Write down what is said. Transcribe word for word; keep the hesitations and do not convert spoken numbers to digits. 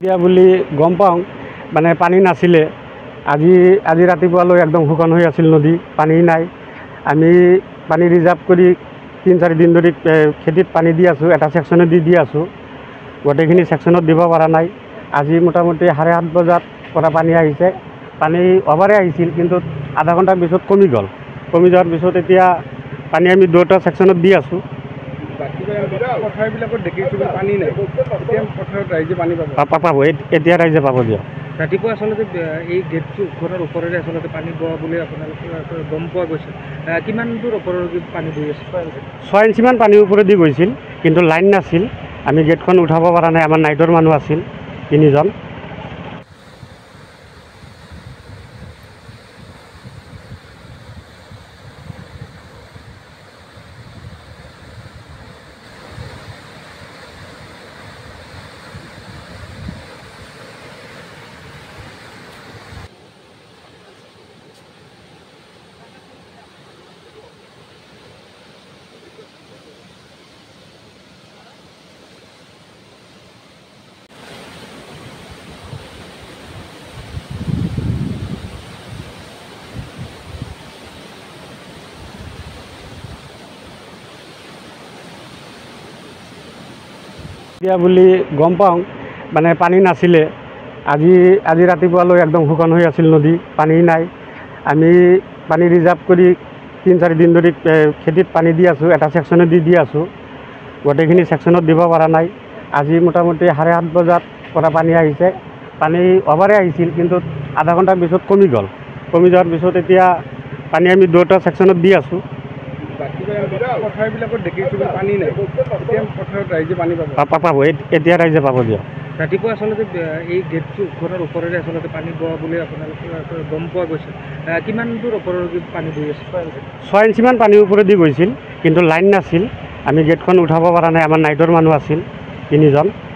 এতিয়া বুলি গম পাওঁ মানে পানী নাছিলে। আজি আজি ৰাতিপুৱালৈ একদম শুকান হৈ আছিল নদী, পানী নাই। আমি পানী ৰিজাৰ্ভ কৰি তিনি চাৰি দিন ধৰি খেতিত পানী দি আছোঁ, এটা ছেকশ্যনত দি দি আছোঁ। গোটেইখিনি ছেকশ্যনত দিব পৰা নাই। আজি মোটামুটি চাৰে সাত বজাত পৰা পানী আহিছে। পানী অভাৰে আহিছিল, কিন্তু আধা ঘণ্টাৰ পিছত কমি গ'ল। কমি যোৱাৰ পিছত এতিয়া পানী আমি দুটা ছেকশ্যনত দি আছোঁ। পথাৰবিলাকত দেখিছোঁ পানী নাই, এতিয়া পথাৰত ৰাইজে পানী পাব। পাব এতিয়া ৰাইজে পাব দিয়ক। ৰাতিপুৱা আচলতে এই গেটটো ঘৰৰ ওপৰেৰে আচলতে পানী বোৱা বুলি আপোনালোকে গম পোৱা গৈছে। কিমান দূৰ ওপৰৰ পানী বৈ আছে? ছয় ইঞ্চিমান পানীৰ ওপৰেদি গৈছিল, কিন্তু লাইন নাছিল। আমি গেটখন উঠাব পৰা নাই, আমাৰ নাইটৰ মানুহ আছিল তিনিজন। এতিয়া বুলি গম পাওঁ মানে পানী নাছিলে। আজি আজি ৰাতিপুৱালৈ একদম শুকান হৈ আছিল নদী, পানী নাই। আমি পানী ৰিজাৰ্ভ কৰি তিনি চাৰি দিন ধৰি খেতিত পানী দি আছোঁ, এটা ছেকশ্যনত দি দি আছোঁ। গোটেইখিনি ছেকশ্যনত দিব পৰা নাই। আজি মোটামুটি চাৰে সাত বজাত পৰা পানী আহিছে। পানী অভাৰে আহিছিল, কিন্তু আধা ঘণ্টাৰ পিছত কমি গ'ল। কমি যোৱাৰ পিছত এতিয়া পানী আমি দুটা ছেকশ্যনত দি আছোঁ। পথাৰবিলাকত দেখিছোঁ পানী নাই, এতিয়া পথাৰত ৰাইজে পানী পাব। পাব এতিয়া ৰাইজে পাব দিয়ক। ৰাতিপুৱা আচলতে এই গেটটো ঘৰৰ ওপৰেৰে আচলতে পানী বোৱা বুলি আপোনালোকে গম পোৱা গৈছে। কিমান দূৰ ওপৰৰ পানী বৈ আছে? ছয় ইঞ্চিমান পানীৰ ওপৰেদি গৈছিল, কিন্তু লাইন নাছিল। আমি গেটখন উঠাব পৰা নাই, আমাৰ নাইটৰ মানুহ আছিল তিনিজন।